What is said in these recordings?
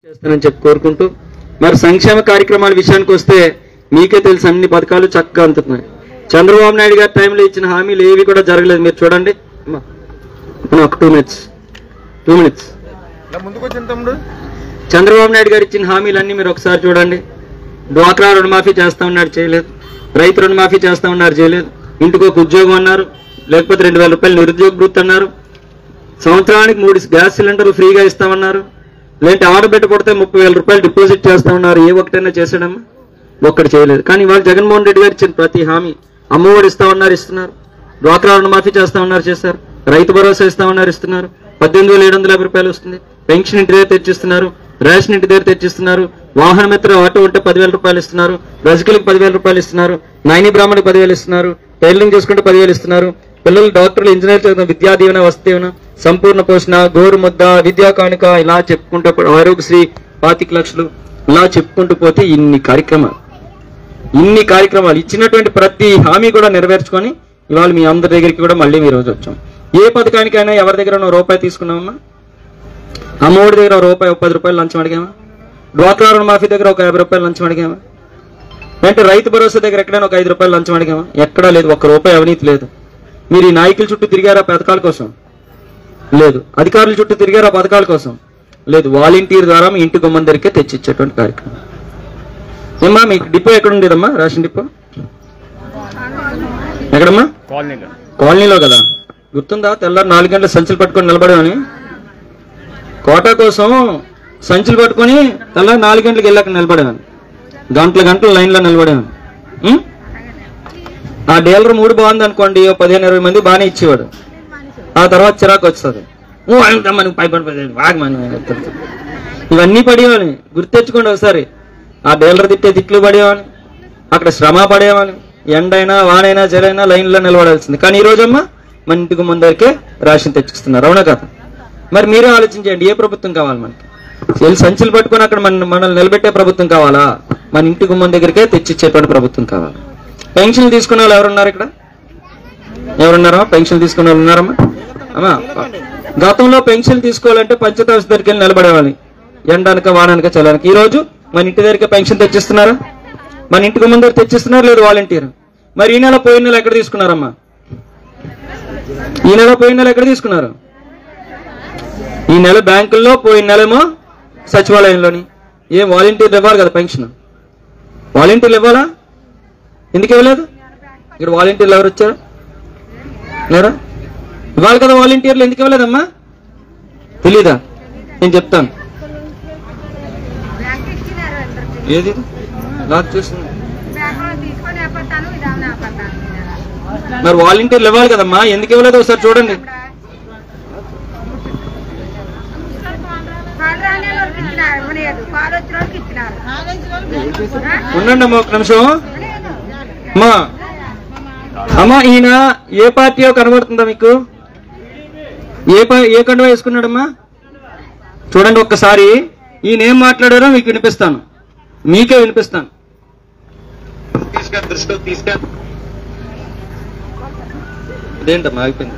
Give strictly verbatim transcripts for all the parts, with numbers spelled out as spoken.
చేస్తానని చెప్పి కోరుకుంటూ మరి సంక్షేమ కార్యక్రమాల విషయానికి వస్తే మీకే తెలుసు అన్ని పథకాలు చక్కగా అందుతున్నాయి. చంద్రబాబు నాయుడు గారి టైంలో ఇచ్చిన హామీలు ఏవి కూడా జరగలేదు. మీరు చూడండి ఒక two minutes two minutes Chandrababu Naidu గారు ఇచ్చిన హామీలన్నీ మీరు ఒకసారి చూడండి. డ్వాక్రా రుణమాఫీ చేస్తా ఉన్నాడు, చేయలేదు. రైతు రుణమాఫీ చేస్తా ఉన్నారు, చేయలేదు. ఇంటికి ఒక ఉద్యోగం అన్నారు, లేకపోతే రెండు వేల రూపాయలు నిరుద్యోగ భృతి అన్నారు. సంవత్సరానికి మూడు గ్యాస్ సిలిండర్లు ఫ్రీగా ఇస్తామన్నారు. లేదంటే ఆడబెట్ట కొడితే ముప్పై వేల రూపాయలు డిపాజిట్ చేస్తా ఉన్నారు. ఏ ఒక్కటైనా చేసాడమ్మా? ఒక్కటి చేయలేదు. కానీ ఇవాళ జగన్మోహన్ రెడ్డి గారు ఇచ్చిన ప్రతి హామీ, అమ్మఒడి ఇస్తా ఉన్నారు, ఇస్తున్నారు. డ్వాక్రా రుణమాఫీ చేస్తా ఉన్నారు, చేస్తారు. రైతు భరోసా ఇస్తా ఉన్నారు, ఇస్తున్నారు. పద్దెనిమిది వేల ఏడు వందల యాభై రూపాయలు వస్తుంది. పెన్షన్ ఇంటి దగ్గర తెచ్చిస్తున్నారు, రేషన్ ఇంటి దగ్గర తెచ్చిస్తున్నారు. వాహన మిత్ర ఆటో ఉంటే పదివేల రూపాయలు ఇస్తున్నారు. రజకులకు పదివేల రూపాయలు ఇస్తున్నారు. నైని బ్రాహ్మణులకు పదివేలు ఇస్తున్నారు. టైలరింగ్ చేసుకుంటే పదివేలు ఇస్తున్నారు. పిల్లలు డాక్టర్లు, ఇంజనీర్ చదువుతున్న విద్యా దీవెన, వసతి దీవెన, సంపూర్ణ పోషణ, గోరు ముద్ద, విద్యా కానుక, ఇలా చెప్పుకుంటూ ఆరోగ్యశ్రీ పాతిక లక్షలు, ఇలా చెప్పుకుంటూ పోతే ఇన్ని కార్యక్రమాలు ఇన్ని కార్యక్రమాలు ఇచ్చినటువంటి ప్రతి హామీ కూడా నెరవేర్చుకొని ఇవాళ మీ అందరి దగ్గరికి కూడా మళ్ళీ మీ రోజు వచ్చాం. ఏ పథకానికైనా ఎవరి దగ్గర రూపాయి తీసుకున్నామమ్మా? అమ్మఒడి దగ్గర రూపాయి ఒక పది రూపాయలు లంచం అడిగామా? డ్వాక్రా రుణమాఫీ దగ్గర ఒక యాభై రూపాయలు లంచం అడిగామా? అంటే రైతు భరోసా దగ్గర ఎక్కడైనా ఒక ఐదు రూపాయలు లంచం అడిగామా? ఎక్కడా లేదు. ఒక్క రూపాయి అవినీతి లేదు. మీరు ఈ నాయకుల చుట్టూ తిరిగారా పథకాల కోసం? లేదు. అధికారుల చుట్టూ తిరిగారా పథకాల కోసం? లేదు. వాలంటీర్ ద్వారా మీ ఇంటి గుమ్మం దగ్గరికే తెచ్చిచ్చేటువంటి కార్యక్రమం. ఏమ్మా మీకు డిపో ఎక్కడ ఉండేదమ్మా? రేషన్ డిపో ఎక్కడమ్మా? కాలనీలో కదా. గుర్తుందా? తెల్లారు నాలుగు గంటల సంచులు పట్టుకొని నిలబడేవని, కోటా కోసం సంచులు పట్టుకొని తెల్లారి నాలుగు గంటలకు వెళ్ళాక నిలబడేవాని, గంటల గంటల లైన్లో నిలబడేవాని. ఆ డీలర్ మూడు బాగుంది అనుకోండి, పదిహేను ఇరవై మంది బాగానే ఇచ్చేవాడు. ఆ తర్వాత చిరాకు వస్తుంది. ఇవన్నీ పడేవాని గుర్తెచ్చుకోండి ఒకసారి. ఆ డీలర్ తిట్టే తిట్లు పడేవాని, అక్కడ శ్రమ పడేవాని, ఎండైనా వానైనా జలైనా లైన్లో నిలబడాల్సింది. కానీ ఈ రోజమ్మా మన ఇంటికి ముందరికే రేషన్ తెచ్చిస్తున్నారు. అవునా కదా? మరి మీరే ఆలోచించండి, ఏ ప్రభుత్వం కావాలి మనకి? వెళ్ళి సంచులు పట్టుకొని అక్కడ మన మనల్ని నిలబెట్టే ప్రభుత్వం కావాలా? మన ఇంటి గుమ్మం దగ్గరికే తెచ్చిచ్చేటువంటి ప్రభుత్వం కావాలి. పెన్షన్లు తీసుకునే వాళ్ళు ఎవరున్నారు ఇక్కడ? ఎవరున్నారమ్మా పెన్షన్ తీసుకునే వాళ్ళు? ఉన్నారమ్మా? అమ్మా గతంలో పెన్షన్ తీసుకోవాలంటే పంచాయతీ ఆఫీస్ దగ్గరికి వెళ్ళి నిలబడేవాళ్ళని, ఎండనక వాననక చల్లనక. ఈ రోజు మన ఇంటి దగ్గరికి పెన్షన్ తెచ్చిస్తున్నారా? మన ఇంటికి ముందర తెచ్చిస్తున్నారు, లేదు వాలంటీర్. మరి ఈ నెల పోయిన నెల ఎక్కడ తీసుకున్నారమ్మా? ఈ నెల పోయిన నెల ఎక్కడ తీసుకున్నారు? ఈ నెల బ్యాంకుల్లో, పోయిన నెలేమో సచివాలయంలోని. ఏం వాలంటీర్లు ఇవ్వాలి కదా పెన్షన్? వాలంటీర్లు ఇవ్వాలా? ఎందుకు ఇవ్వలేదు? ఇక్కడ వాలంటీర్లు ఎవరు వచ్చారు? లేరా? ఇవ్వాలి కదా వాలంటీర్లు, ఎందుకు ఇవ్వలేదమ్మా? తెలీదా? నేను చెప్తాను. ఏది నాకు చూస్తుంది. మరి వాలంటీర్లు ఇవ్వాలి కదమ్మా, ఎందుకు ఇవ్వలేదు ఒకసారి చూడండి. ఉండండి అమ్మా ఒక నిమిషం. అమ్మా అమ్మా ఈయన ఏ పార్టీయో కనబడుతుందా మీకు? ఏ ఏ కండువా వేసుకున్నాడమ్మా? చూడండి ఒక్కసారి. ఈయన ఏం మాట్లాడారో మీకు వినిపిస్తాను, మీకే వినిపిస్తాను. ఇదేంటమ్మా అయిపోయింది?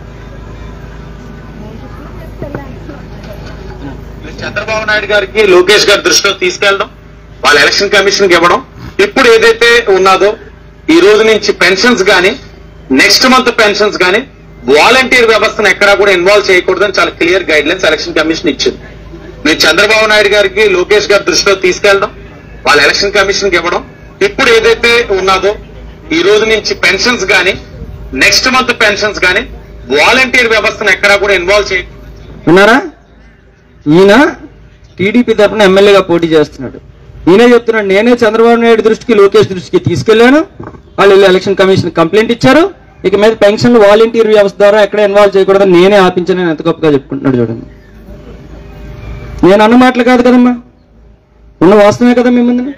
చంద్రబాబు నాయుడు గారికి లోకేష్ గారి దృష్టిలో తీసుకెళ్దాం, వాళ్ళ ఎలక్షన్ కమిషన్ కి ఇవ్వడం. ఇప్పుడు ఏదైతే ఉన్నదో ఈ రోజు నుంచి పెన్షన్స్ గానీ, నెక్స్ట్ మంత్ పెన్షన్స్ గానీ వాలంటీర్ వ్యవస్థను ఎక్కడా కూడా ఇన్వాల్వ్ చేయకూడదని చాలా clear guidelines election commission ఇచ్చింది. మీరు చంద్రబాబు నాయుడు గారికి లోకేష్ గారి దృష్టిలో తీసుకెళ్దాం, వాళ్ళ ఎలక్షన్ కమిషన్ కి ఇవ్వడం. ఇప్పుడు ఏదైతే ఉన్నదో ఈ రోజు నుంచి పెన్షన్స్ గానీ, నెక్స్ట్ మంత్ పెన్షన్స్ గానీ వాలంటీర్ వ్యవస్థను ఎక్కడా కూడా ఇన్వాల్వ్ చేయ. విన్నారా? ఈయన టీడీపీ తరఫున ఎమ్మెల్యేగా పోటీ చేస్తున్నాడు. ఈయనే చెప్తున్నాడు, నేనే చంద్రబాబు నాయుడు దృష్టికి, లోకేష్ దృష్టికి తీసుకెళ్లాను, వాళ్ళు వెళ్ళి ఎలక్షన్ కమిషన్ కంప్లైంట్ ఇచ్చారు. ఇక మీద పెన్షన్లు వాలంటీర్ వ్యవస్థ ద్వారా ఎక్కడ ఇన్వాల్వ్ చేయకూడదని నేనే ఆపించానని ఎంత గొప్పగా చెప్పుకుంటున్నాడు చూడండి. నేను అన్న మాటలు కాదు కదమ్మా, ఉన్న వాస్తవమే కదా మీ ముందు.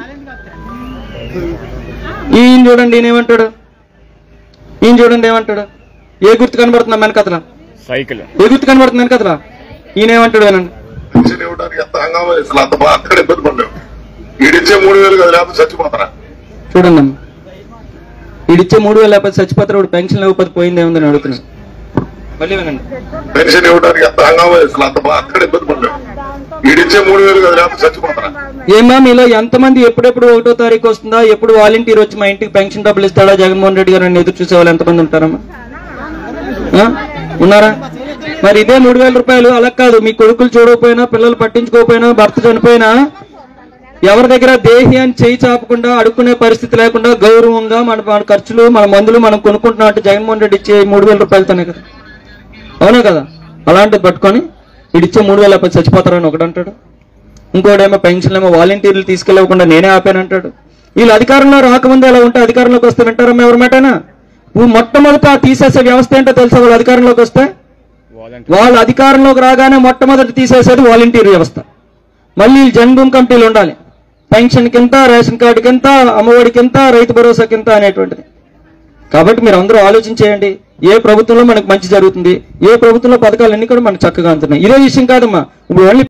ఈయన చూడండి, ఈయన ఏమంటాడు? ఈయన చూడండి ఏమంటాడు? ఏ గుర్తు కనబడుతున్నా మన కథలా? సైకిల్. ఏ గుర్తు కనబడుతుంది మన కథలా? ఈయన ఏమంటాడు వినండి. చూడండి అమ్మా, వీడిచ్చే మూడు వేల లేకపోతే చచ్చిపోతారు, ఇప్పుడు పెన్షన్ లేకపోతే పోయింది ఏముందని అడుగుతున్నాడు. మళ్ళీ వినండి. పెన్షన్ ఇవ్వడానికి ఎంత హంగామా చేస్తున్నా, అంత బాగా అక్కడ ఇబ్బంది పడ్డాడు. ఈడిచ్చే మూడు వేలు కదా లేకపోతే చచ్చిపోతారా? ఏమా మీలో ఎంతమంది ఎప్పుడెప్పుడు ఒకటో తారీఖు వస్తుందా, ఎప్పుడు వాలంటీర్ వచ్చి మా ఇంటికి పెన్షన్ డబ్బులు ఇస్తాడా జగన్మోహన్ రెడ్డి గారు అని ఎదురు చూసే వాళ్ళు ఎంతమంది ఉంటారమ్మా? ఉన్నారా? మరి ఇదే మూడు వేల రూపాయలు అలా కాదు, మీ కొడుకులు చూడకపోయినా, పిల్లలు పట్టించుకోకపోయినా, భర్త చనిపోయినా ఎవరి దగ్గర దేహి అని చేయి చాపకుండా అడుక్కునే పరిస్థితి లేకుండా గౌరవంగా మన మన ఖర్చులు మన మందులు మనం కొనుక్కుంటున్నాం అంటే జగన్మోహన్ రెడ్డి ఇచ్చే మూడు వేల రూపాయలతోనే కదా. అవునా కదా? అలాంటిది పట్టుకొని ఇడిచ్చే మూడు వేల పది చచ్చిపోతారని ఒకటి అంటాడు, ఇంకోటేమో పెన్షన్ ఏమో వాలంటీర్లు తీసుకెళ్ళకుండా నేనే ఆపానంటాడు. వీళ్ళు అధికారంలో రాకముందే ఎలా ఉంటే అధికారంలోకి వస్తే వింటారమ్మా ఎవరి మాటైనా? మొట్టమొదట తీసేసే వ్యవస్థ ఏంటో తెలుసా? వాళ్ళు అధికారంలోకి వస్తే వాళ్ళు అధికారంలోకి రాగానే మొట్టమొదటి తీసేసేది వాలంటీర్ వ్యవస్థ. మళ్ళీ జన్మభూమి కమిటీలు ఉండాలి, పెన్షన్ కింద, రేషన్ కార్డు కింద, అమ్మఒడి కింద, రైతు భరోసా కింద అనేటువంటిది. కాబట్టి మీరు అందరూ ఆలోచించేయండి, ఏ ప్రభుత్వంలో మనకు మంచి జరుగుతుంది, ఏ ప్రభుత్వంలో పథకాలన్నీ కూడా మనకు చక్కగా అందుతున్నాయి. ఇదే విషయం కాదమ్మా, ఇప్పుడు ఓన్లీ